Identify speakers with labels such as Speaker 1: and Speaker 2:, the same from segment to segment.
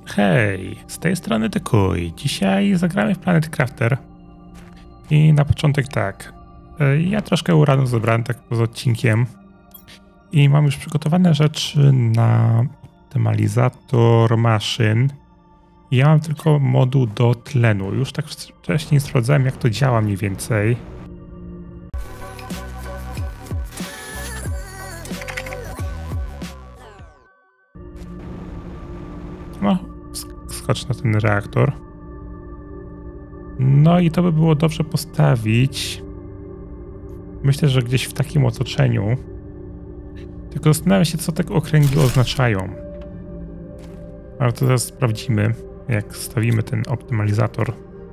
Speaker 1: Hej, z tej strony Tykuj. Dzisiaj zagramy w Planet Crafter. I na początek tak. Ja troszkę uranu zebrałem tak poza odcinkiem. I mam już przygotowane rzeczy na optymalizator maszyn. I ja mam tylko moduł do tlenu. Już tak wcześniej sprawdzałem, jak to działa mniej więcej. No, skocz na ten reaktor. No i to by było dobrze postawić. Myślę, że gdzieś w takim otoczeniu. Tylko zastanawiam się, co te okręgi oznaczają. Ale to zaraz sprawdzimy, jak stawimy ten optymalizator.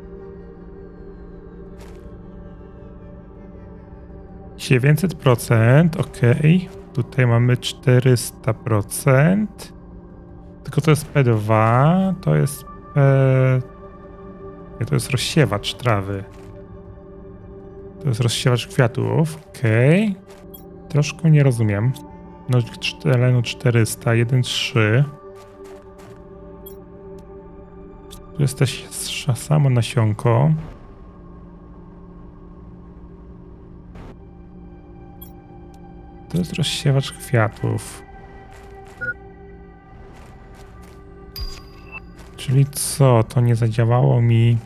Speaker 1: 900%, ok. Tutaj mamy 400%. Tylko to jest P2, to jest P... Nie, to jest rozsiewacz trawy. To jest rozsiewacz kwiatów, okej. Troszkę nie rozumiem. No, tlenu 400, 1,3. Tu jest też samo nasionko. To jest rozsiewacz kwiatów. Czyli co? To nie zadziałało mi...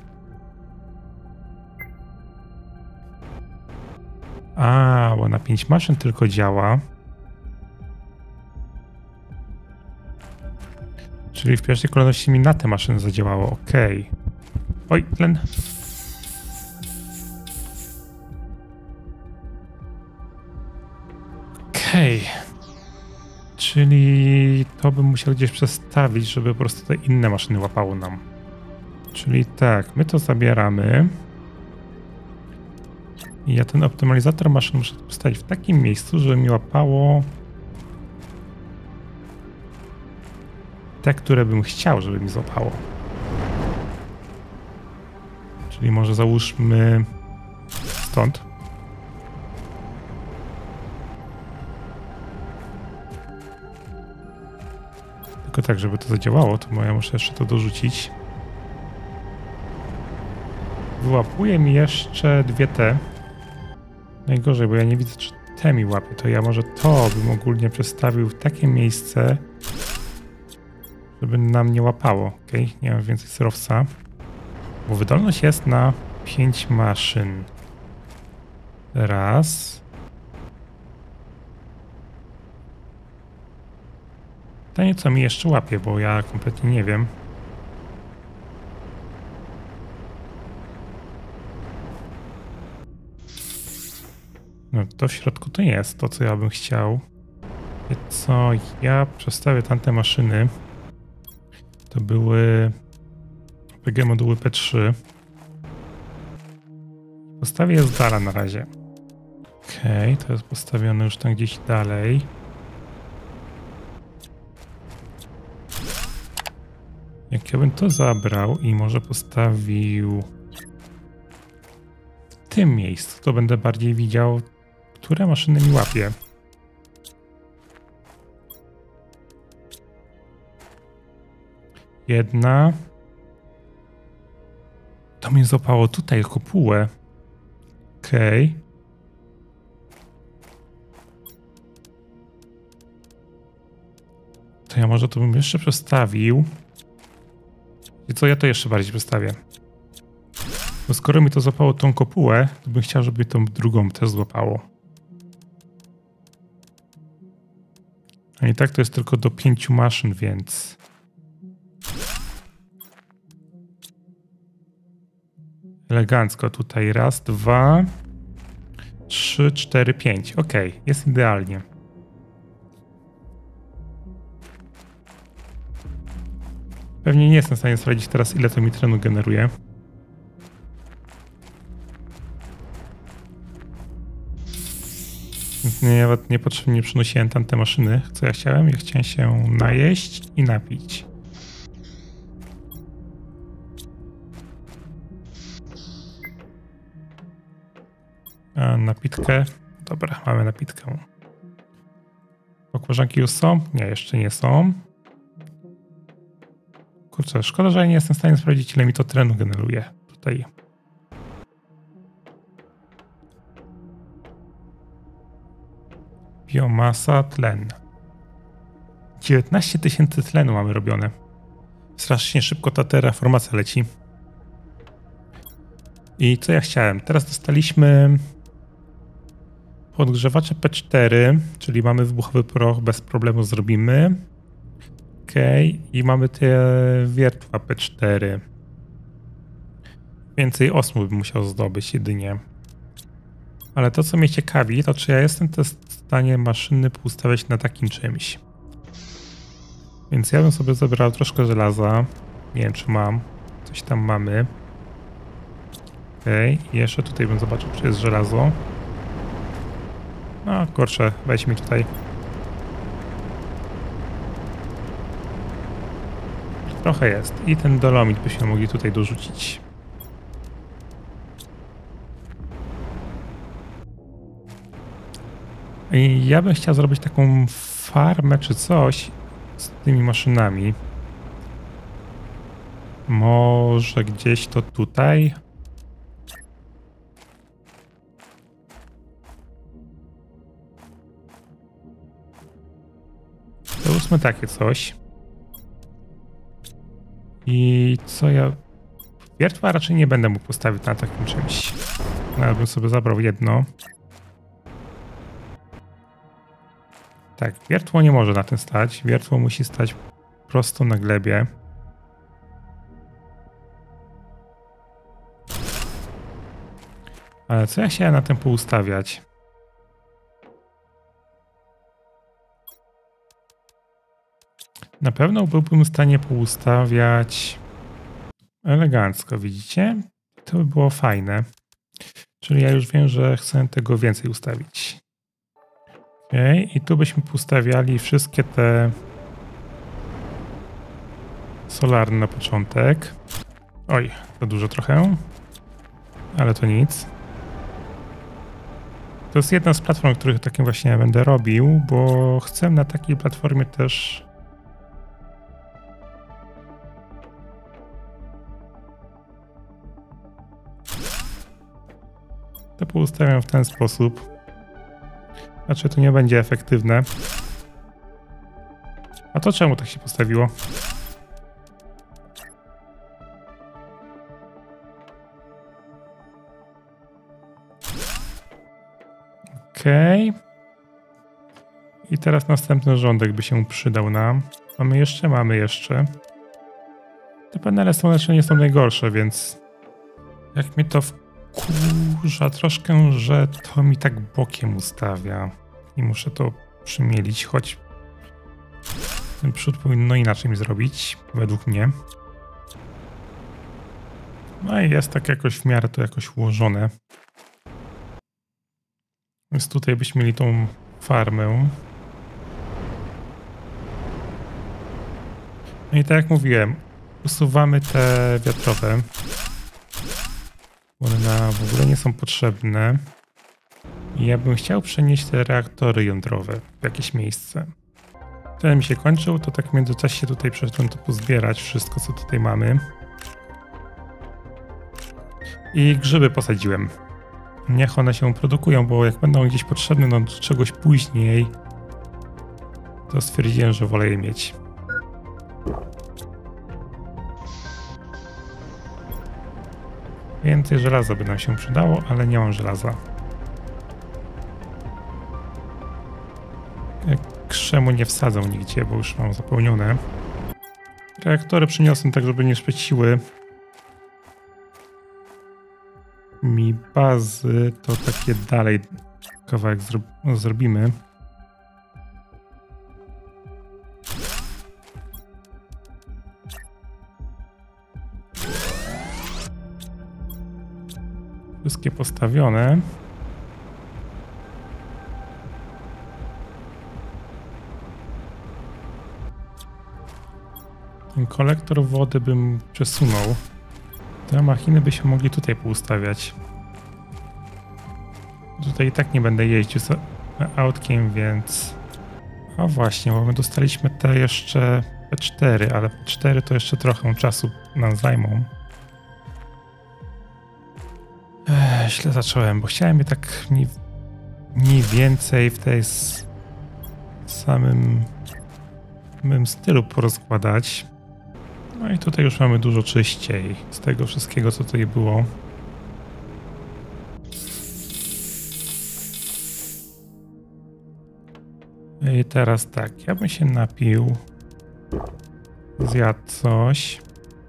Speaker 1: A, bo na 5 maszyn tylko działa. Czyli w pierwszej kolejności mi na te maszyny zadziałało. Okej. Oj, tlen. Okej. Czyli to bym musiał gdzieś przestawić, żeby po prostu te inne maszyny łapało nam. Czyli tak, my to zabieramy. I ja ten optymalizator maszyn muszę postawić w takim miejscu, żeby mi łapało te, które bym chciał, żeby mi złapało. Czyli może załóżmy stąd. Tylko tak, żeby to zadziałało, to ja muszę jeszcze to dorzucić. Wyłapuje mi jeszcze dwie te. Najgorzej, bo ja nie widzę, czy te mi łapie. To ja może to bym ogólnie przestawił w takie miejsce, żeby nam nie łapało. Ok, nie mam więcej surowca. Bo wydolność jest na 5 maszyn. Raz. Pytanie, co mi jeszcze łapie, bo ja kompletnie nie wiem. No to w środku to nie jest to, co ja bym chciał. I co, ja przestawię tamte maszyny. To były PG moduły P3. Postawię je z dala na razie. Okej, to jest postawione już tam gdzieś dalej. Jak ja bym to zabrał i może postawił w tym miejscu, to będę bardziej widział, które maszyny mi łapie. Jedna. To mnie złapało tutaj kopułę. Okej. To ja może to bym jeszcze przestawił. I co, ja to jeszcze bardziej przestawię. Bo skoro mi to złapało tą kopułę, to bym chciał, żeby tą drugą też złapało. A i tak to jest tylko do 5 maszyn, więc... Elegancko tutaj. Raz, 2, 3, 4, 5. Ok, jest idealnie. Pewnie nie jestem w stanie sprawdzić teraz, ile to mi tlenu generuje. Nawet niepotrzebnie przenosiłem tamte maszyny, co ja chciałem. Ja chciałem się najeść i napić. A napitkę. Dobra, mamy napitkę. Bakłażanki już są? Nie, jeszcze nie są. Kurczę, szkoda, że ja nie jestem w stanie sprawdzić, ile mi to terenu generuje tutaj. Biomasa, tlen. 19 000 tlenu mamy robione. Strasznie szybko ta terraformacja leci. I co ja chciałem? Teraz dostaliśmy podgrzewacze P4, czyli mamy wybuchowy proch, bez problemu zrobimy. Okej, i mamy te wiertła P4. Więcej osmu bym musiał zdobyć jedynie. Ale to, co mnie ciekawi, to czy ja jestem też w stanie maszyny poustawiać na takim czymś. Więc ja bym sobie zabrał troszkę żelaza. Nie wiem, czy mam. Coś tam mamy. Okej, i jeszcze tutaj bym zobaczył, czy jest żelazo. No, kurczę, weź mi tutaj. Trochę jest. I ten dolomit byśmy mogli tutaj dorzucić. I ja bym chciał zrobić taką farmę czy coś z tymi maszynami. Może gdzieś to tutaj? Załóżmy takie coś. I co ja... Wiertła raczej nie będę mógł postawić na takim czymś. Nawet bym sobie zabrał jedno. Tak, wiertło nie może na tym stać. Wiertło musi stać prosto na glebie. Ale co ja chciałem na tym poustawiać? Na pewno byłbym w stanie poustawiać elegancko, widzicie? To by było fajne. Czyli ja już wiem, że chcę tego więcej ustawić. Okej, i tu byśmy poustawiali wszystkie te solarne na początek. Oj, za dużo trochę, ale to nic. To jest jedna z platform, których takim właśnie będę robił, bo chcę na takiej platformie też to poustawiam w ten sposób. Znaczy to nie będzie efektywne. A to czemu tak się postawiło? Okej. I teraz następny rządek by się przydał nam. Mamy jeszcze. Te panele słoneczne nie są najgorsze, więc jak mnie to wkurza troszkę, że to mi tak bokiem ustawia. I muszę to przymielić, choć ten przód powinno inaczej mi zrobić, według mnie. No i jest tak jakoś w miarę to jakoś ułożone. Więc tutaj byśmy mieli tą farmę. No i tak jak mówiłem, usuwamy te wiatrowe. One nam w ogóle nie są potrzebne. I ja bym chciał przenieść te reaktory jądrowe w jakieś miejsce. Ten mi się kończył, to tak w międzyczasie tutaj przyszedłem to pozbierać wszystko, co tutaj mamy. I grzyby posadziłem. Niech one się produkują, bo jak będą gdzieś potrzebne do czegoś później, to stwierdziłem, że wolę je mieć. Więcej żelaza by nam się przydało, ale nie mam żelaza. Krzemu nie wsadzą nigdzie, bo już mam zapełnione. Reaktory przyniosłem tak, żeby nie szpeciły mi bazy, to takie dalej kawałek zrobimy. Wszystkie postawione. Ten kolektor wody bym przesunął. Te machiny by się mogli tutaj poustawiać. Tutaj i tak nie będę jeździł z autkiem, więc... A właśnie, bo my dostaliśmy te jeszcze P4, ale P4 to jeszcze trochę czasu nam zajmą. Źle zacząłem, bo chciałem je tak mniej więcej w tej samym stylu porozkładać. No i tutaj już mamy dużo czyściej z tego wszystkiego, co tutaj było. I teraz tak, ja bym się napił, zjadł coś.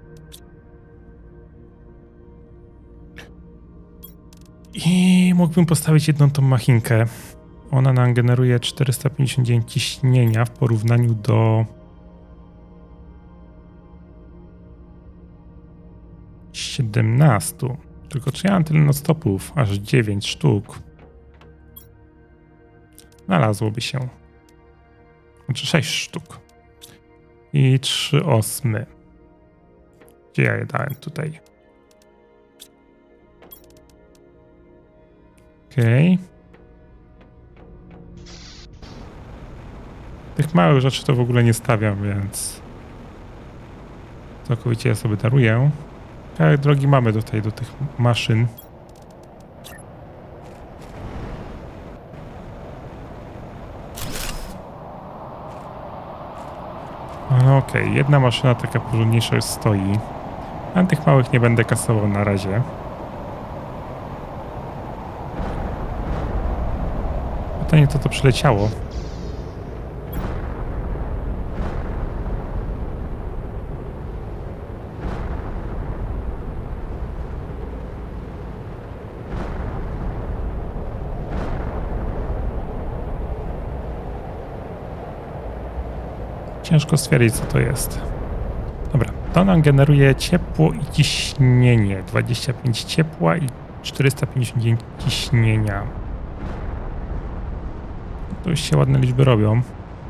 Speaker 1: I mógłbym postawić jedną tą machinkę. Ona nam generuje 459 ciśnienia w porównaniu do 17. Tylko czy ja mam tyle non-stopów? Aż 9 sztuk. Znalazłoby się. Znaczy 6 sztuk. I 3/8. Gdzie ja je dałem? Tutaj. Okej. Tych małych rzeczy to w ogóle nie stawiam, więc całkowicie ja sobie daruję. Ale drogi mamy do tych maszyn. No okej, jedna maszyna taka porządniejsza już stoi. A tych małych nie będę kasował na razie. Pytanie, co to przyleciało. Ciężko stwierdzić, co to jest. Dobra, to nam generuje ciepło i ciśnienie. 25 ciepła i 459 ciśnienia. To już się ładne liczby robią.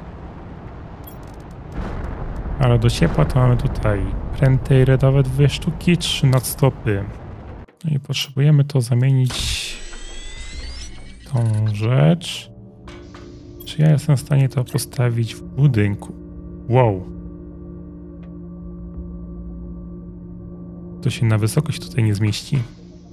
Speaker 1: Ale do ciepła to mamy tutaj pręty redowe 2 sztuki, 3 nadstopy. No i potrzebujemy to zamienić tą rzecz. Czy ja jestem w stanie to postawić w budynku? Wow. To się na wysokość tutaj nie zmieści.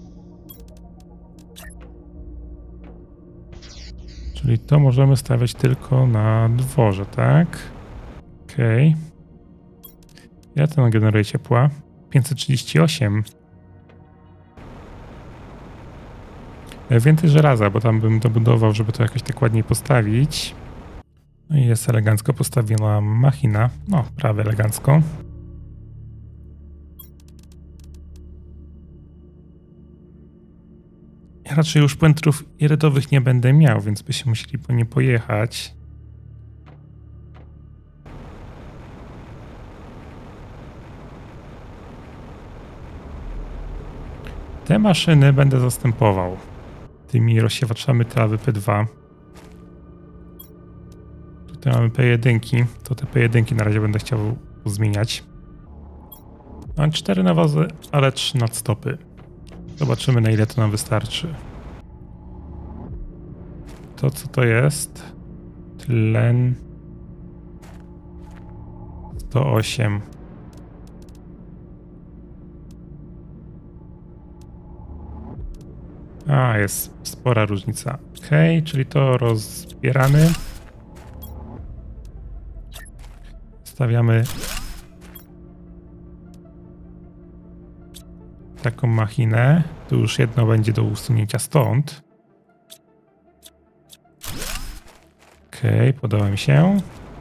Speaker 1: Czyli to możemy stawiać tylko na dworze, tak? Okej. Ile to generuje ciepła? 538. Więcej żelaza, bo tam bym dobudował, żeby to jakoś tak ładniej postawić. No i jest elegancko postawiona machina. No, prawie elegancko. Ja raczej już pętrów irytowych nie będę miał, więc byśmy musieli po nie pojechać. Te maszyny będę zastępował tymi rozsiewaczami trawy P2. Tutaj mamy P1, to te P1 na razie będę chciał zmieniać. Mam 4 nawozy, ale 3 nadstopy. Zobaczymy, na ile to nam wystarczy. To co to jest? Tlen 108. A, jest spora różnica. Ok, czyli to rozbieramy. Stawiamy taką machinę. Tu już jedno będzie do usunięcia stąd. Ok, podoba mi się.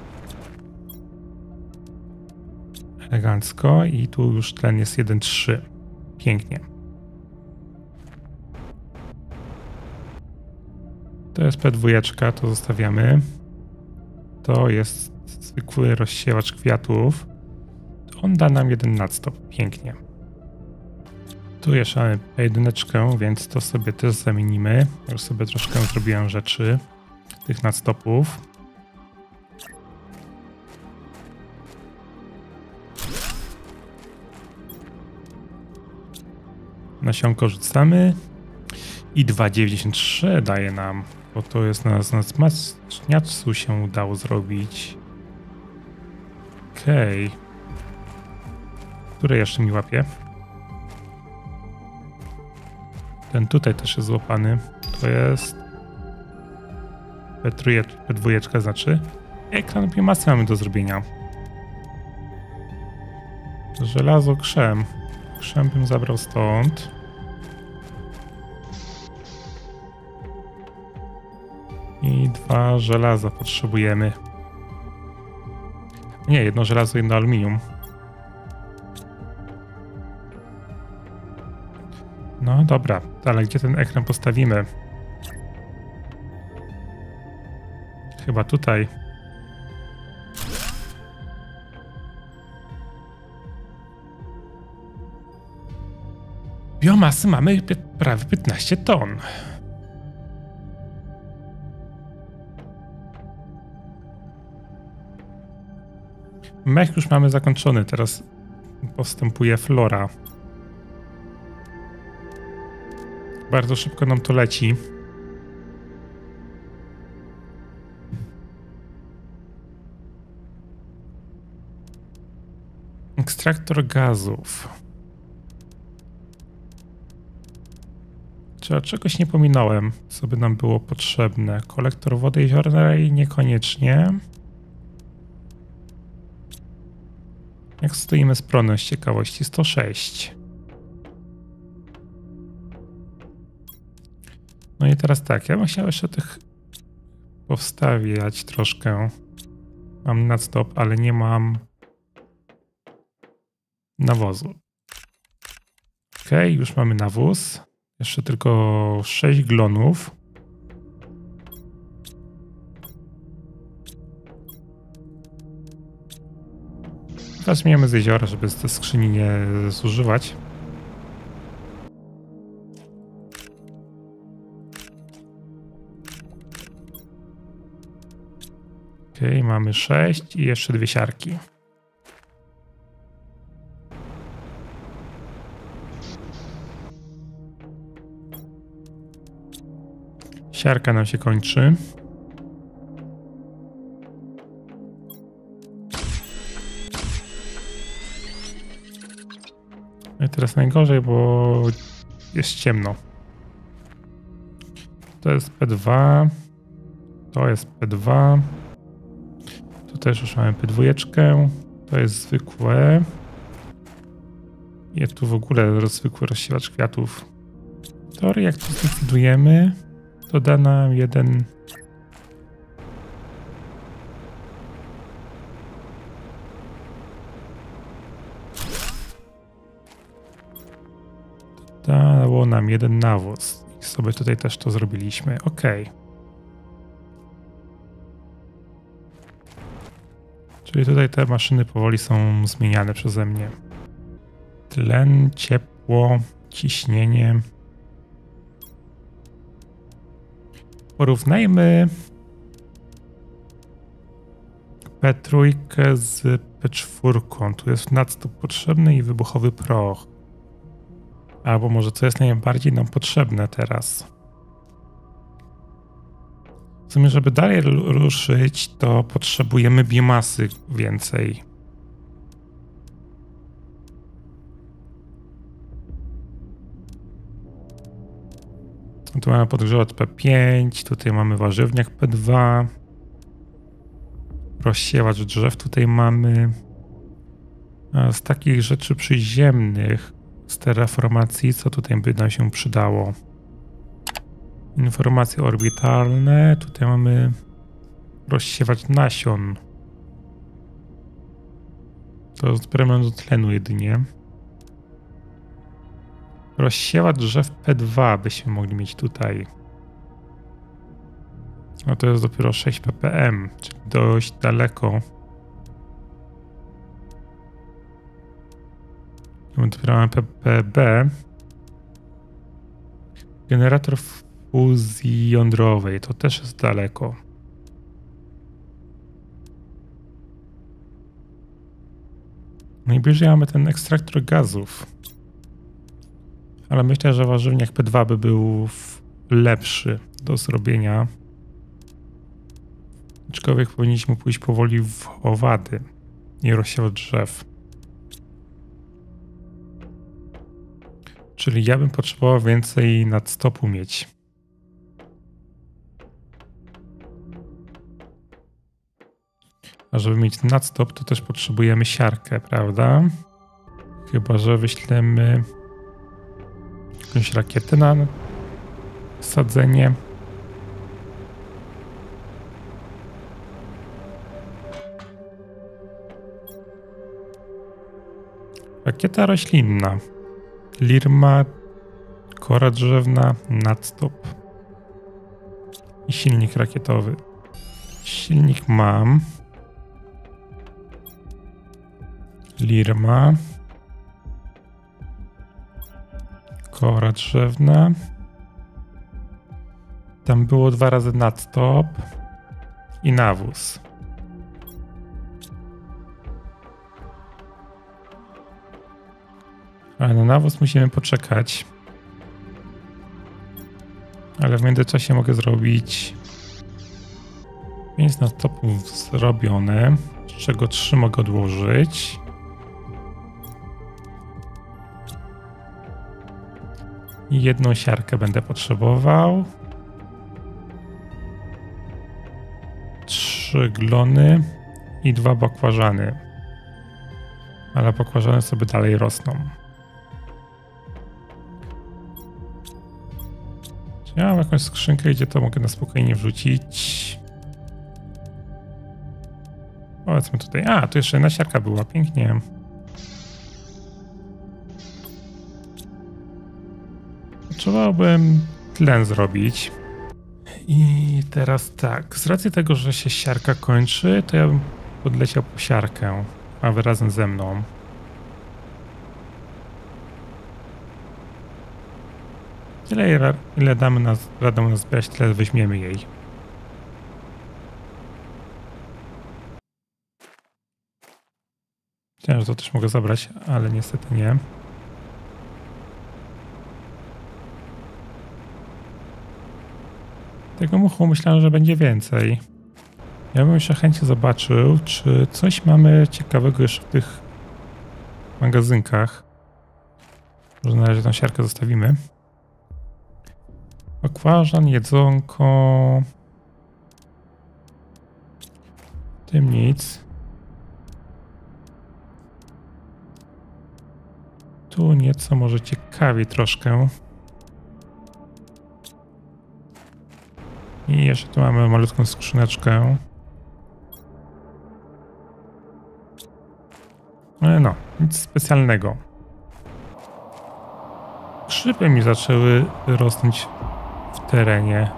Speaker 1: Elegancko. I tu już tlen jest 1,3. Pięknie. To jest P2, to zostawiamy. To jest zwykły rozsiewacz kwiatów. On da nam 1 nadstop. Pięknie. Tu jeszcze mamy P1, więc to sobie też zamienimy. Już sobie troszkę zrobiłem rzeczy tych nadstopów. Nasionko rzucamy. I 2,93 daje nam, bo to jest na wzmacniaczu się udało zrobić. Okej. Który jeszcze mi łapie? Ten tutaj też jest złapany. To jest P2 znaczy. Ekran biomasy mamy do zrobienia. Żelazo, krzem. Krzem bym zabrał stąd. I 2 żelaza potrzebujemy. Nie, 1 żelazo, 1 aluminium. No dobra, ale gdzie ten ekran postawimy? Chyba tutaj. Biomasy mamy prawie 15 ton. Mech już mamy zakończony, teraz postępuje flora. Bardzo szybko nam to leci. Ekstraktor gazów. Czy czegoś nie pominąłem, co by nam było potrzebne? Kolektor wody jeziornej niekoniecznie. Jak stoimy z prądem z ciekawości? 106. No i teraz tak, ja bym chciał jeszcze tych powstawiać troszkę. Mam nadstop, ale nie mam nawozu. Okej, już mamy nawóz. Jeszcze tylko 6 glonów. Weźmiemy z jeziora, żeby te skrzyni nie zużywać. Okej, mamy 6 i jeszcze 2 siarki. Siarka nam się kończy. No i teraz najgorzej, bo jest ciemno. To jest P2. To jest P2. Tu też już mamy P2. To jest zwykłe. I tu w ogóle zwykły rozsiewacz kwiatów. Tory, jak to zlikwidujemy, to da nam jeden... Dało nam jeden nawóz. I sobie tutaj też to zrobiliśmy. Ok. Czyli tutaj te maszyny powoli są zmieniane przeze mnie. Tlen, ciepło, ciśnienie. Porównajmy P3 z P4. Tu jest nadstop potrzebny i wybuchowy proch. Albo może co jest najbardziej nam potrzebne teraz. W sumie, żeby dalej ruszyć, to potrzebujemy biomasy więcej. Tu mamy podgrzewacz P5, tutaj mamy warzywniak P2. Rozsiewacz drzew tutaj mamy. A z takich rzeczy przyziemnych, z terraformacji, co tutaj by nam się przydało? Informacje orbitalne. Tutaj mamy rozsiewacz nasion. To jest premium do tlenu jedynie. Rozsiewacz drzew P2 byśmy mogli mieć tutaj. No to jest dopiero 6 ppm, czyli dość daleko. Dopiero mamy ppb. Generator fuzji jądrowej, to też jest daleko. Najbliżej mamy ten ekstraktor gazów. Ale myślę, że warzywniak P2 by był lepszy do zrobienia. Aczkolwiek powinniśmy pójść powoli w owady. i rozsiał drzew. Czyli ja bym potrzebował więcej nadstopu mieć. A żeby mieć nadstop, to też potrzebujemy siarkę, prawda? Chyba że wyślemy jakąś rakietę na sadzenie. Rakieta roślinna. Lirma, kora drzewna, nadstop. I silnik rakietowy. Silnik mam. Lirma. Kora drzewna. Tam było 2 razy nadstop. I nawóz. Ale na nawóz musimy poczekać. Ale w międzyczasie mogę zrobić 5 nadstopów zrobione, z czego 3 mogę odłożyć. I 1 siarkę będę potrzebował. 3 glony i 2 bakłażany. Ale bakłażany sobie dalej rosną. Czy ja mam jakąś skrzynkę, gdzie to mogę na spokojnie wrzucić? Powiedzmy tutaj. A, tu jeszcze jedna siarka była. Pięknie. Potrzebowałbym tlen zrobić. I teraz tak. Z racji tego, że się siarka kończy, to ja bym podleciał po siarkę. A wy razem ze mną. Ile damy radę zbierać, tyle weźmiemy jej. Chciałem, że to też mogę zabrać, ale niestety nie. Tego muchu myślałem, że będzie więcej. Ja bym jeszcze chętnie zobaczył, czy coś mamy ciekawego jeszcze w tych magazynkach. Może na razie tą siarkę zostawimy. Bakłażan, jedzonko. Tym nic. Tu nieco może ciekawiej troszkę. I jeszcze tu mamy malutką skrzyneczkę. No, nic specjalnego. Grzyby mi zaczęły rosnąć w terenie.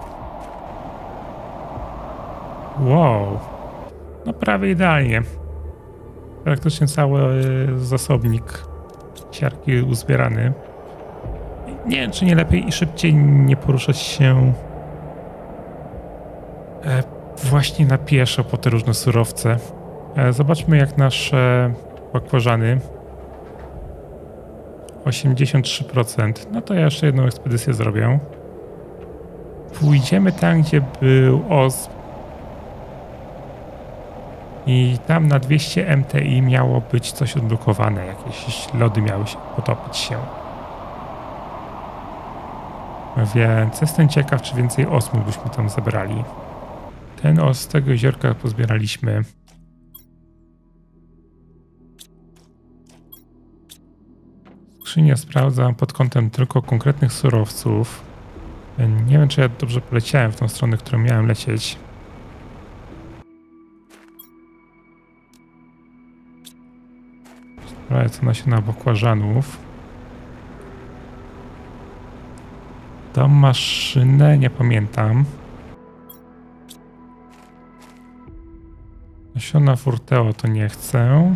Speaker 1: Wow. No prawie idealnie. Praktycznie cały zasobnik siarki uzbierany. Nie wiem, czy nie lepiej i szybciej nie poruszać się właśnie na pieszo po te różne surowce. Zobaczmy, jak nasze bakłażany. 83%. No to ja jeszcze jedną ekspedycję zrobię. Pójdziemy tam, gdzie był osp. I tam na 200 MTI miało być coś odblokowane. Jakieś lody miały się potopić się. Więc jestem ciekaw, czy więcej osmów byśmy tam zebrali. Ten os z tego jeziorka pozbieraliśmy. Skrzynię sprawdzam pod kątem tylko konkretnych surowców. Nie wiem, czy ja dobrze poleciałem w tą stronę, którą miałem lecieć. Sprawdzę nasiona bakłażanów. Tą maszynę nie pamiętam. Nasiona furteo to nie chcę.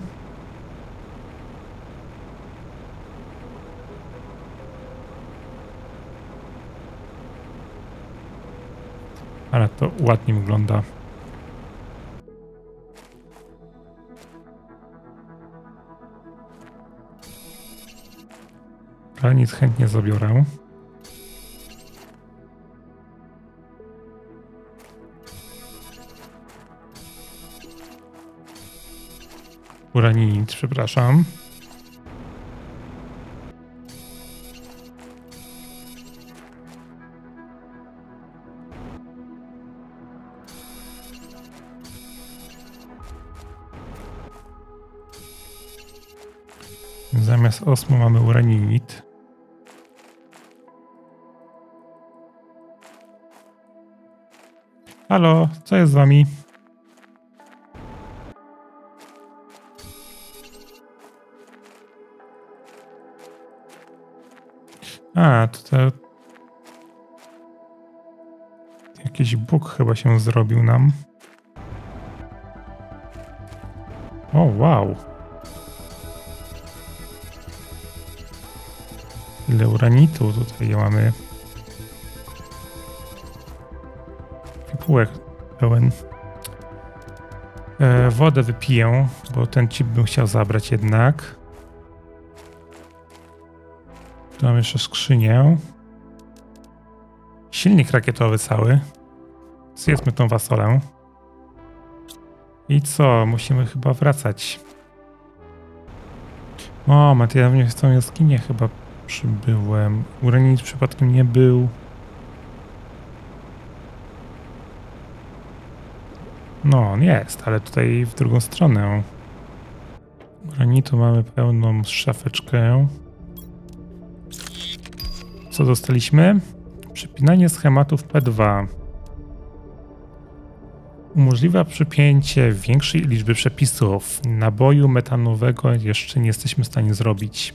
Speaker 1: Ale to ładnie wygląda. Ale nic, chętnie zabiorę. Uraninit, przepraszam. Zamiast osmu mamy uraninit. Halo, co jest z wami? A, to jakiś bóg chyba się zrobił nam. O, wow. Ile uranitu tutaj mamy. Pipułek pełen. Wodę wypiję, bo ten chip bym chciał zabrać jednak. Tu mam jeszcze skrzynię. Silnik rakietowy cały. Zjedzmy tą wasolę. I co? Musimy chyba wracać. Moment, ja w tą jaskinię chyba przybyłem. Uranit przypadkiem nie był. No, on jest, ale tutaj w drugą stronę. Uranitu mamy pełną szafeczkę. Co dostaliśmy? Przypinanie schematów P2. Umożliwia przypięcie większej liczby przepisów. Naboju metanowego jeszcze nie jesteśmy w stanie zrobić.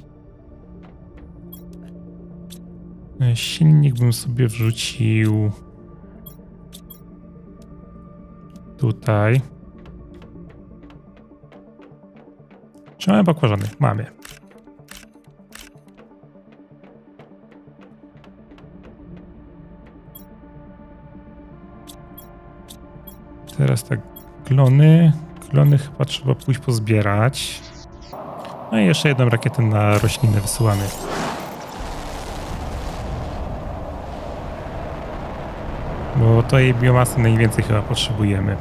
Speaker 1: Silnik bym sobie wrzucił tutaj. Czy mamy bakłażany? Mamy. Teraz tak, klony. Klony chyba trzeba pójść pozbierać. No i jeszcze jedną rakietę na roślinę wysyłamy. Bo to jej biomasy najwięcej chyba potrzebujemy.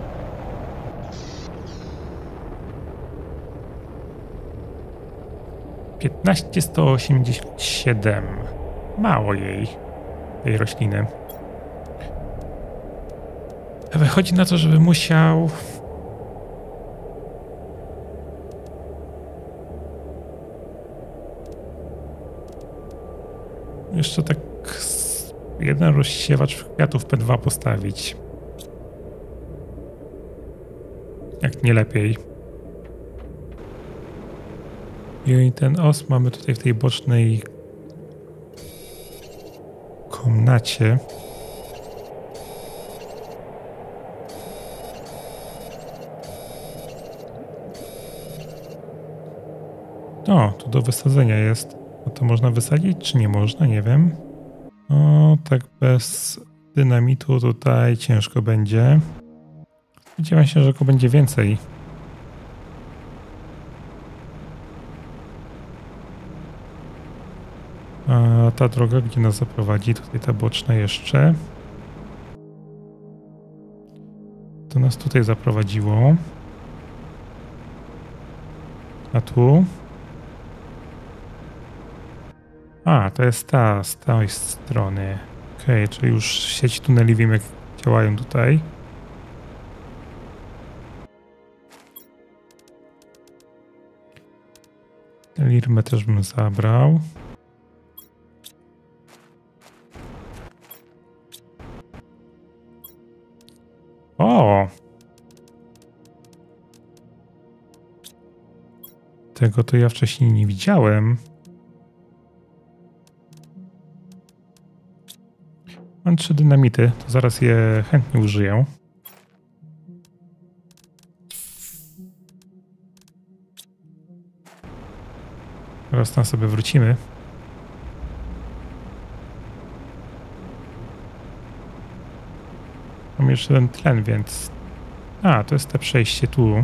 Speaker 1: $15,187. Mało jej, tej rośliny. Wychodzi na to, żeby musiał... jeszcze tak jeden rozsiewacz kwiatów P2 postawić. Jak nie lepiej. I ten os mamy tutaj w tej bocznej komnacie. O, tu do wysadzenia jest. No to można wysadzić, czy nie można? Nie wiem. O, tak bez dynamitu tutaj ciężko będzie. Spodziewam się, że go będzie więcej. A ta droga, gdzie nas zaprowadzi, tutaj ta boczna jeszcze. To nas tutaj zaprowadziło. A tu? A, to jest ta, z tej strony. Okej, czyli już sieć tuneli wiem, jak działają tutaj. Lirmę też bym zabrał. O! Tego to ja wcześniej nie widziałem. Mam 3 dynamity, to zaraz je chętnie użyję. Teraz tam sobie wrócimy. Mam jeszcze ten tlen, więc... A, to jest to przejście tu.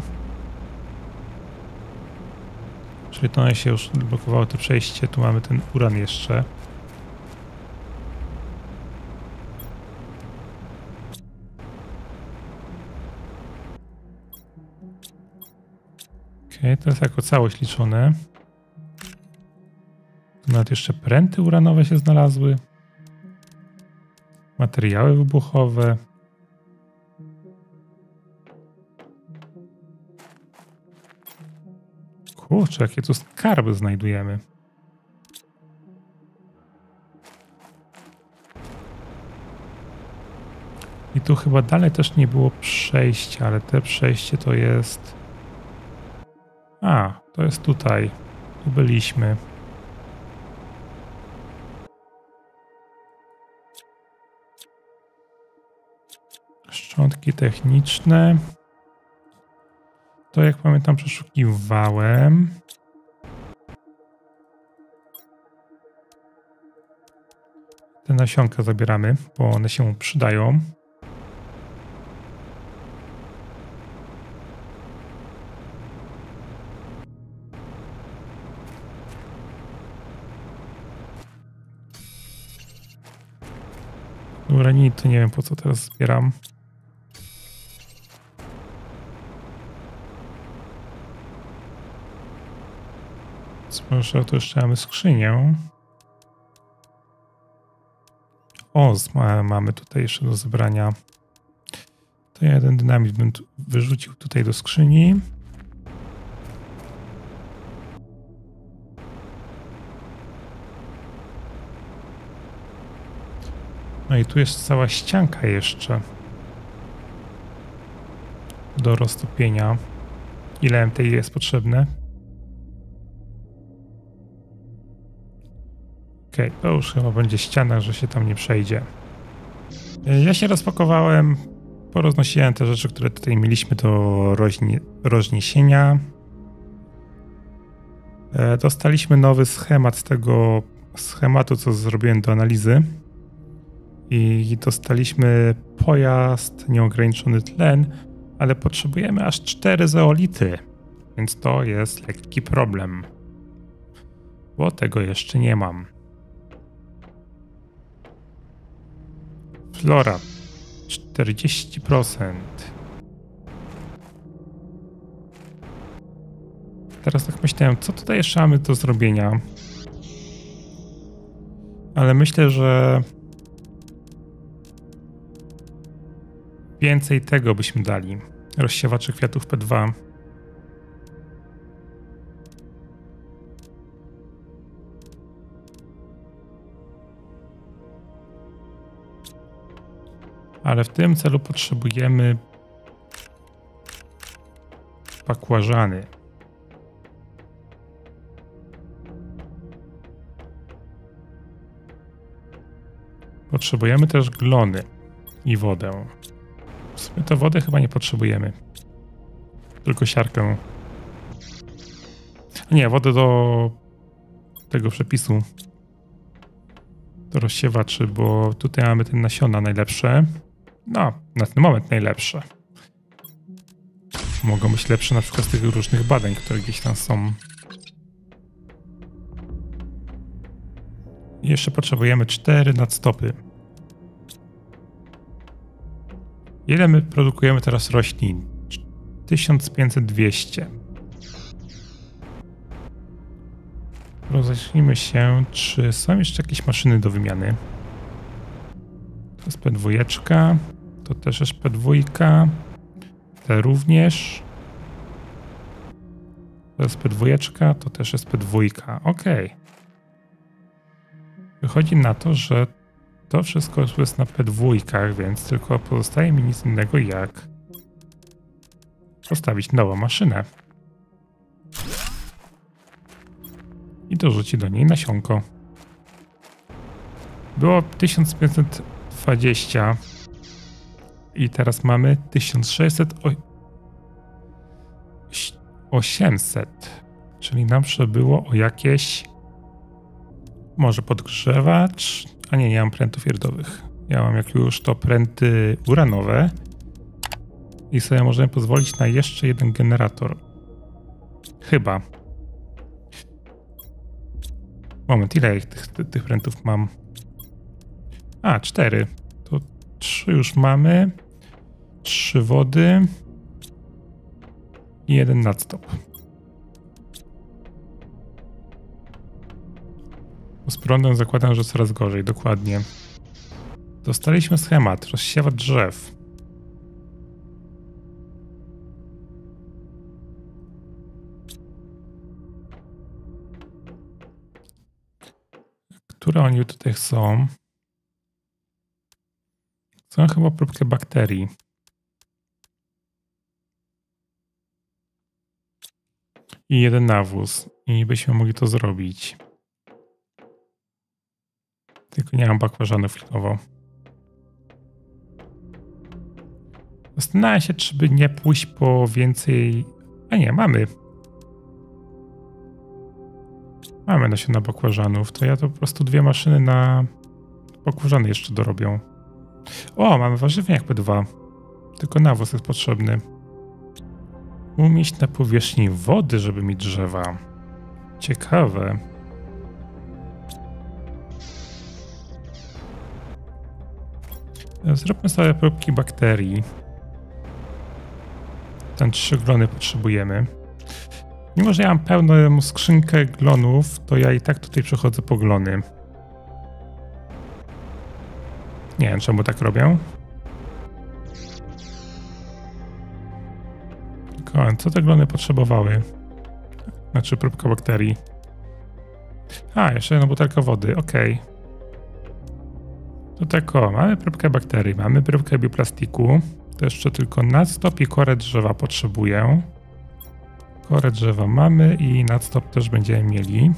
Speaker 1: Czyli to one się już blokowało, to przejście. Tu mamy ten uran jeszcze. Okej, to jest jako całość liczone. Tu nawet jeszcze pręty uranowe się znalazły. Materiały wybuchowe. Kurczę, jakie tu skarby znajdujemy. I tu chyba dalej też nie było przejścia, ale te przejście to jest... A, to jest tutaj. Tu byliśmy. Szczątki techniczne. To jak pamiętam przeszukiwałem. Te nasionka zabieramy, bo one się przydają. Uranit to nie wiem po co teraz zbieram. Może tu jeszcze mamy skrzynię. O, mamy tutaj jeszcze do zebrania. To ja jeden dynamit bym wyrzucił tutaj do skrzyni. No i tu jest cała ścianka jeszcze do roztopienia. Ile MTI jest potrzebne? Okej, to już chyba będzie ściana, że się tam nie przejdzie. Ja się rozpakowałem, poroznosiłem te rzeczy, które tutaj mieliśmy do rozniesienia. Dostaliśmy nowy schemat z tego schematu, co zrobiłem do analizy. I dostaliśmy pojazd, nieograniczony tlen, ale potrzebujemy aż 4 zeolity, więc to jest lekki problem, bo tego jeszcze nie mam. Flora 40%. Teraz tak myślałem, co tutaj jeszcze mamy do zrobienia, ale myślę, że więcej tego byśmy dali. Rozsiewaczy kwiatów P2. Ale w tym celu potrzebujemy bakłażany. Potrzebujemy też glony i wodę. W sumie to wodę chyba nie potrzebujemy. Tylko siarkę. Nie, wodę do tego przepisu. Do rozsiewaczy, bo tutaj mamy te nasiona najlepsze. No, na ten moment najlepsze. Mogą być lepsze na przykład z tych różnych badań, które gdzieś tam są. I jeszcze potrzebujemy 4 nadstopy. Ile my produkujemy teraz roślin? 1500-200. Rozejrzyjmy się, czy są jeszcze jakieś maszyny do wymiany. To jest P2, to też jest P2, te również. To jest P2, to też jest P2. Ok. Wychodzi na to, że to wszystko jest na P2, więc tylko pozostaje mi nic innego jak postawić nową maszynę. I dorzucić do niej nasionko. Było 1520 i teraz mamy 800, czyli nam przybyło o jakieś może podgrzewacz, a nie mam prętów ierdowych. Ja mam jak już to pręty uranowe i sobie możemy pozwolić na jeszcze jeden generator. Chyba. Moment, ile tych prętów mam? A, 4. To 3 już mamy. 3 wody. I 1 nadstop. Bo z prądem zakładam, że coraz gorzej, dokładnie. Dostaliśmy schemat, rozsiewa drzew. Które oni tutaj chcą? Chcą chyba próbkę bakterii. I jeden nawóz. I byśmy mogli to zrobić. Tylko nie mam bakłażanów chwilowo. Zastanawiam się, czy by nie pójść po więcej... A nie, mamy. Mamy nasiona bakłażanów. To ja to po prostu 2 maszyny na bakłażany jeszcze dorobią. O, mamy warzywniak P2. Tylko nawóz jest potrzebny. Umieść na powierzchni wody, żeby mieć drzewa. Ciekawe. Zróbmy sobie próbki bakterii. Ten 3 glony potrzebujemy. Mimo że ja mam pełną skrzynkę glonów, to ja i tak tutaj przechodzę po glony. Nie wiem, czemu tak robię. Tylko, co te glony potrzebowały? Znaczy próbka bakterii. A, jeszcze jedna butelka wody, okej. To tak o, mamy próbkę bakterii, mamy próbkę bioplastiku. To jeszcze tylko nadstop i korę drzewa potrzebuję. Korę drzewa mamy i nadstop też będziemy mieli.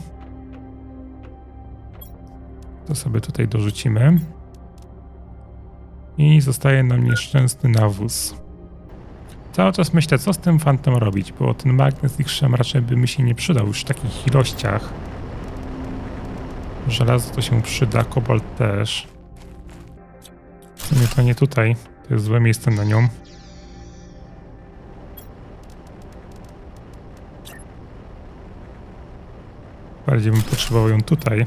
Speaker 1: To sobie tutaj dorzucimy. I zostaje nam nieszczęsny nawóz. Cały czas myślę, co z tym fantem robić, bo ten magnes X-Shem raczej by mi się nie przydał już w takich ilościach. Żelazo to się przyda, kobalt też. W sumie to nie tutaj, to jest złe miejsce na nią. Bardziej bym potrzebował ją tutaj.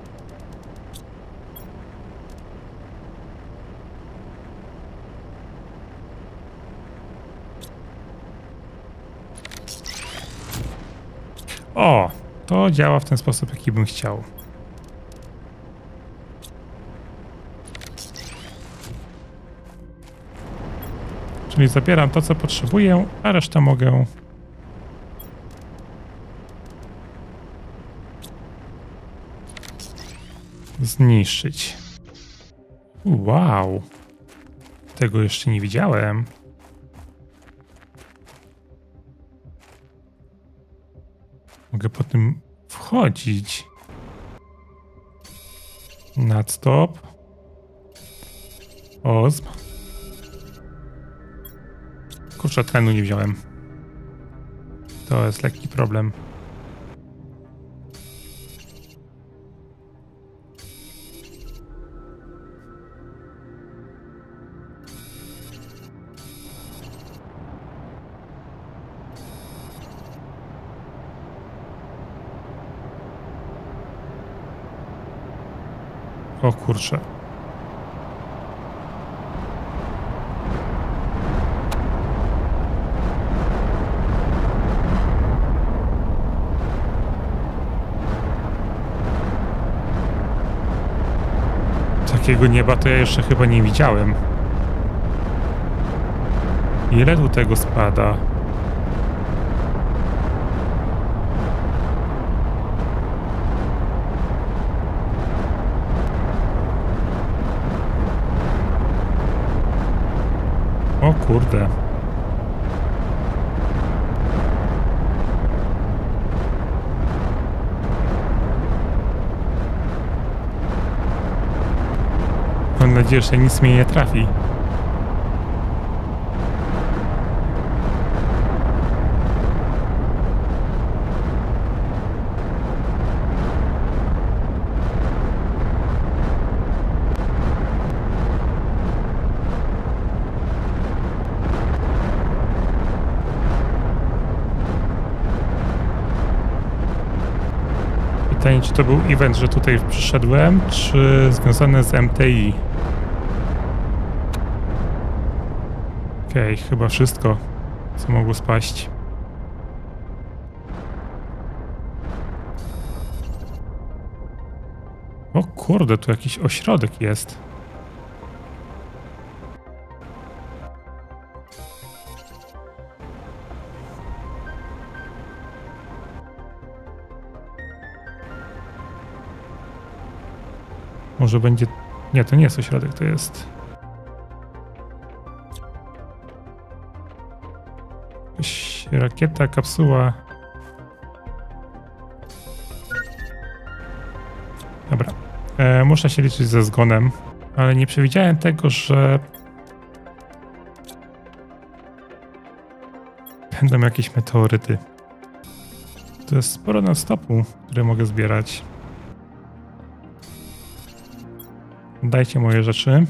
Speaker 1: O, to działa w ten sposób, jaki bym chciał. Czyli zabieram to, co potrzebuję, a resztę mogę zniszczyć. Wow. Tego jeszcze nie widziałem. Mogę po tym wchodzić. Nadstop. Ozm. Kurczę, tlenu nie wziąłem. To jest lekki problem. O kurczę. Takiego nieba to ja jeszcze chyba nie widziałem. Ile tu tego spada? O kurde. Mam nadzieję, że nic mnie nie trafi. Pytanie, czy to był event, że tutaj przyszedłem, czy związane z MTI? Okej, chyba wszystko, co mogło spaść. O kurde, tu jakiś ośrodek jest. Może będzie... Nie, to nie jest ośrodek, to jest... jakaś rakieta, kapsuła. Dobra. Muszę się liczyć ze zgonem, ale nie przewidziałem tego, że będą jakieś meteoryty. To jest sporo na stopu, które mogę zbierać. Dajcie moje rzeczy.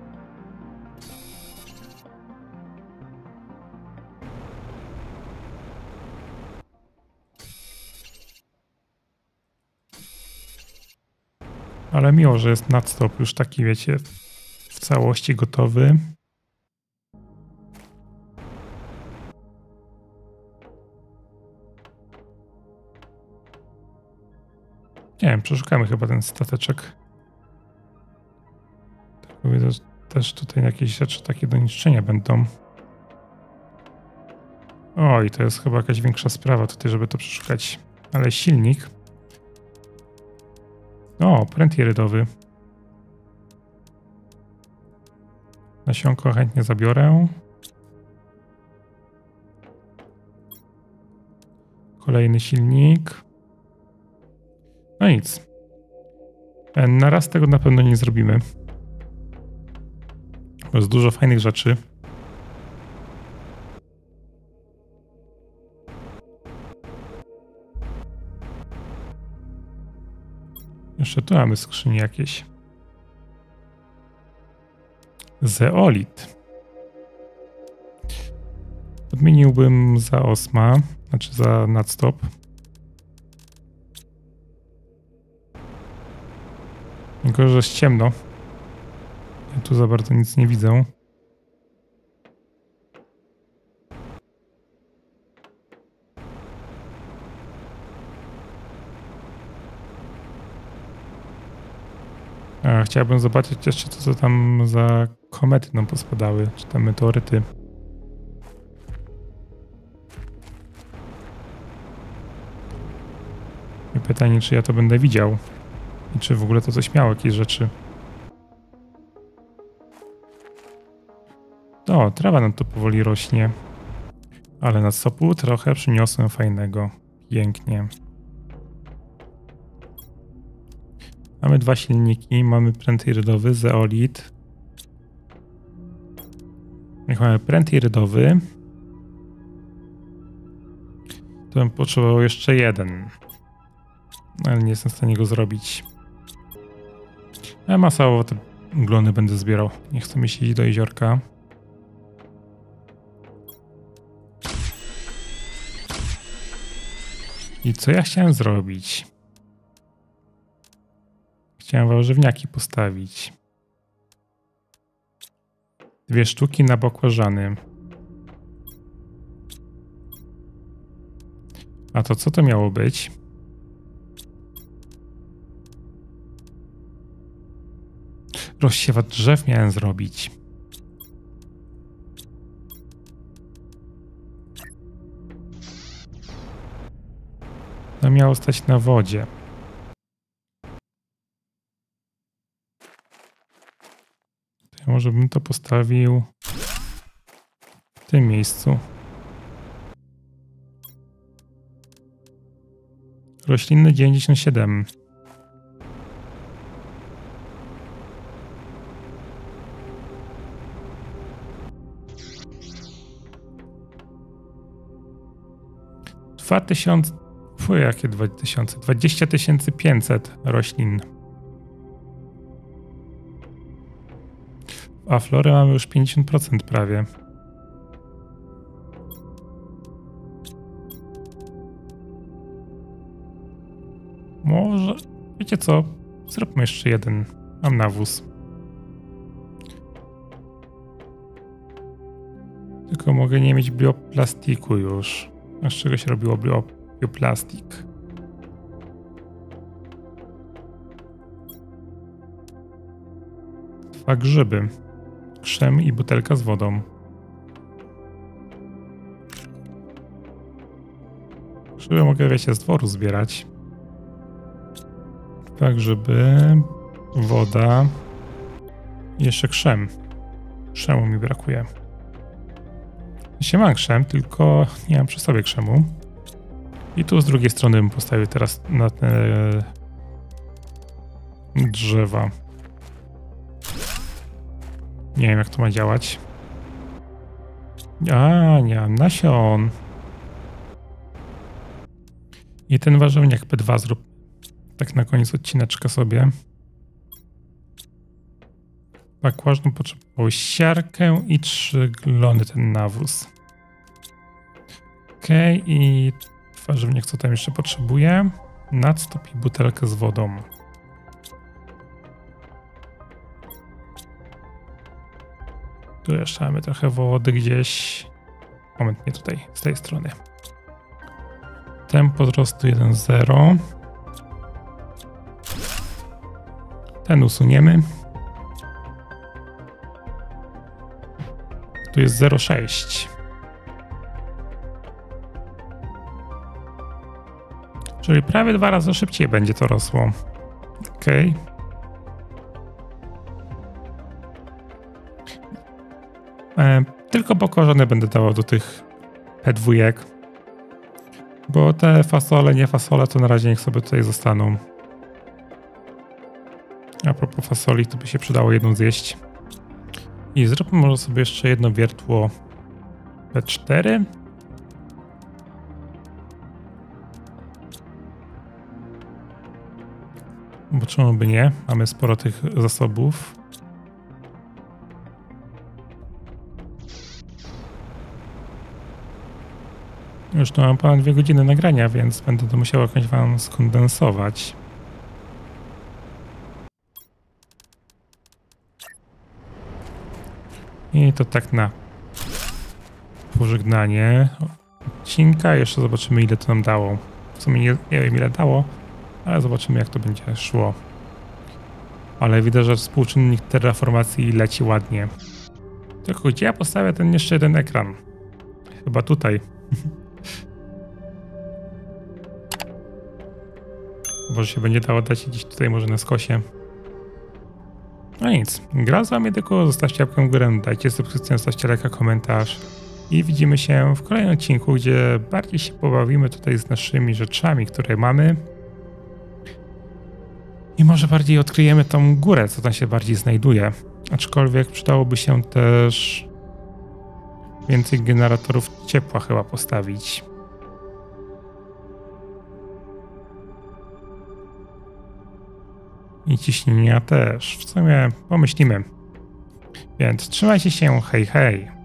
Speaker 1: Ale miło, że jest nadstop już taki, wiecie, w całości gotowy. Nie wiem, przeszukamy chyba ten stateczek. Tak mówię, też tutaj jakieś rzeczy takie do niszczenia będą. Oj, to jest chyba jakaś większa sprawa tutaj, żeby to przeszukać. Ale silnik. O, pręt irydowy. Nasionko chętnie zabiorę. Kolejny silnik. No nic. Na raz tego na pewno nie zrobimy. Jest dużo fajnych rzeczy. Jeszcze tu mamy skrzynie jakieś. Zeolit. Podmieniłbym za Osma, znaczy za nadstop. Tylko, że jest ciemno. Ja tu za bardzo nic nie widzę. Chciałbym zobaczyć jeszcze, co tam za komety nam pospadały, czy tam meteoryty. I pytanie, czy ja to będę widział i czy w ogóle to coś miało, jakieś rzeczy. O, trawa nam tu powoli rośnie, ale na sopu trochę przyniosłem fajnego. Pięknie. Mamy dwa silniki, mamy pręt irydowy, zeolit. Jak mamy pręt irydowy, to bym potrzebował jeszcze jeden. Ale nie jestem w stanie go zrobić. A masowo te glony będę zbierał. Nie chcę mi się iść do jeziorka. I co ja chciałem zrobić? Chciałem warzywniaki postawić. 2 sztuki na bakłażany. A to co to miało być? Rozsiewacz drzew miałem zrobić. To miało stać na wodzie. To ja może bym to postawił w tym miejscu. Roślinny 97. Jakie 2000? 20 500 roślin. A flory mamy już 50% prawie. Może... Wiecie co? Zróbmy jeszcze jeden. Mam nawóz. Tylko mogę nie mieć bioplastiku już. A z czego się robiło bioplastik? 2 grzyby. Krzem i butelka z wodą. Grzyby mogę, wiecie, z dworu zbierać. 2 grzyby, woda i jeszcze krzem. Krzemu mi brakuje. Mam krzem, tylko nie mam przy sobie krzemu. I tu z drugiej strony bym postawił teraz na te drzewa. Nie wiem, jak to ma działać. A, nie mam nasion. I ten warzywniak P2 zrób tak na koniec odcineczka sobie. Bakłażną potrzebował siarkę i 3 glony ten nawóz. Okej, i warzywniak co tam jeszcze potrzebuje? Nadstop i butelkę z wodą. Tu jeszcze mamy trochę wody gdzieś. Moment, nie tutaj, z tej strony. Tempo wzrostu 1,0. Ten usuniemy. Tu jest 0,6. Czyli prawie 2 razy szybciej będzie to rosło. Okej. Tylko pokorzone będę dawał do tych P2. Bo te fasole, nie fasole, to na razie niech sobie tutaj zostaną. A propos fasoli, to by się przydało jedną zjeść. I zróbmy może sobie jeszcze jedno wiertło P4. Bo czemu by nie? Mamy sporo tych zasobów. Już tu mam ponad 2 godziny nagrania, więc będę to musiał jakoś wam skondensować. I to tak na pożegnanie odcinka. Jeszcze zobaczymy, ile to nam dało. W sumie nie wiem, ile dało, ale zobaczymy, jak to będzie szło. Ale widać, że współczynnik terraformacji leci ładnie. Tylko gdzie ja postawię ten jeszcze jeden ekran? Chyba tutaj. Może się będzie dało dać gdzieś tutaj, może na skosie. No nic, gra z wami, tylko zostawcie łapkę w górę, dajcie subskrypcję, zostawcie lajka, komentarz i widzimy się w kolejnym odcinku, gdzie bardziej się pobawimy tutaj z naszymi rzeczami, które mamy i może bardziej odkryjemy tą górę, co tam się bardziej znajduje. Aczkolwiek przydałoby się też więcej generatorów ciepła chyba postawić. I ciśnienia też. W sumie pomyślimy. Więc trzymajcie się, hej hej.